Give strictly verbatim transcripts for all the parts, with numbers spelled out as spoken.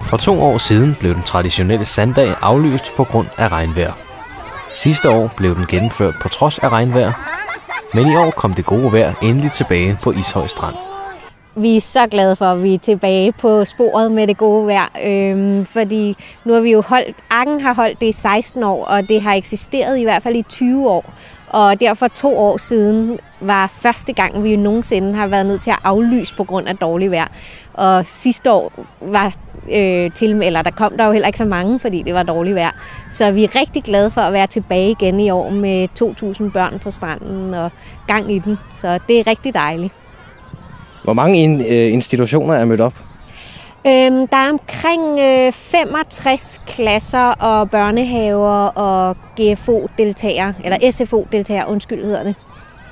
For to år siden blev den traditionelle sanddag aflyst på grund af regnvejr. Sidste år blev den gennemført på trods af regnvejr, men i år kom det gode vejr endelig tilbage på Ishøj Strand. Vi er så glade for, at vi er tilbage på sporet med det gode vejr, øhm, fordi nu har vi jo holdt, Arken har holdt det i seksten år, og det har eksisteret i hvert fald i tyve år. Og derfor to år siden var første gang, vi jo nogensinde har været nødt til at aflyse på grund af dårligt vejr. Og sidste år var øh, til, eller der kom der jo heller ikke så mange, fordi det var dårligt vejr. Så vi er rigtig glade for at være tilbage igen i år med to tusind børn på stranden og gang i den. Så det er rigtig dejligt. Hvor mange institutioner er mødt op? Øhm, der er omkring øh, femogtres klasser og børnehaver og G F O-deltagere, eller S F O-deltagere, undskyld hedder det.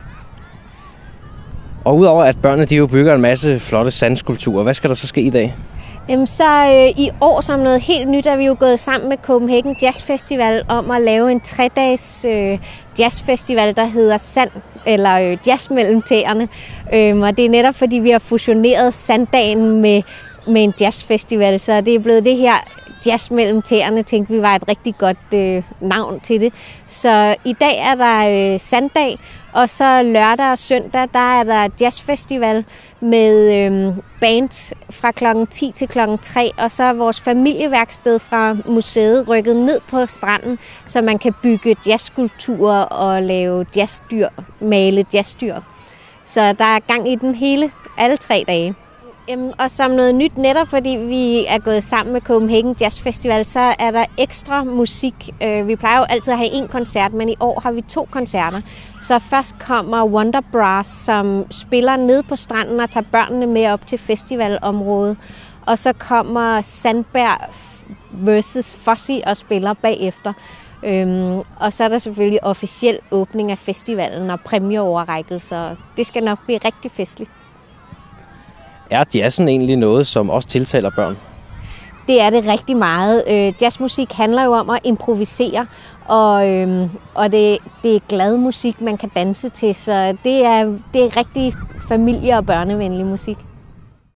Og udover at børnene de jo bygger en masse flotte sandskulpturer, hvad skal der så ske i dag? Jamen, så øh, i år som noget helt nyt er vi jo gået sammen med Copenhagen Jazz Festival om at lave en tre-dages øh, jazzfestival, der hedder Sand, eller øh, Jazz mellem tæerne. Øhm, og det er netop fordi vi har fusioneret sanddagen med, med en jazzfestival, så det er blevet det her Jazz mellem tæerne, tænkte vi var et rigtig godt øh, navn til det. Så i dag er der øh, sanddag, og så lørdag og søndag, der er der jazzfestival med øh, bands fra klokken ti til klokken tre, og så er vores familieværksted fra museet rykket ned på stranden, så man kan bygge jazzskulpturer og lave jazzdyr, male jazzdyr. Så der er gang i den hele, alle tre dage. Og som noget nyt, netop fordi vi er gået sammen med Copenhagen Jazz Festival, så er der ekstra musik. Vi plejer jo altid at have én koncert, men i år har vi to koncerter. Så først kommer Wonder Brass, som spiller ned på stranden og tager børnene med op til festivalområdet. Og så kommer Sandberg versus Fossi og spiller bagefter. Øhm, og så er der selvfølgelig officiel åbning af festivalen og præmieoverrækkelser. Det skal nok blive rigtig festligt. Er jazzen egentlig noget, som også tiltaler børn? Det er det rigtig meget. Øh, jazzmusik handler jo om at improvisere, og, øh, og det, det er glad musik, man kan danse til, så det er, det er rigtig familie- og børnevenlig musik.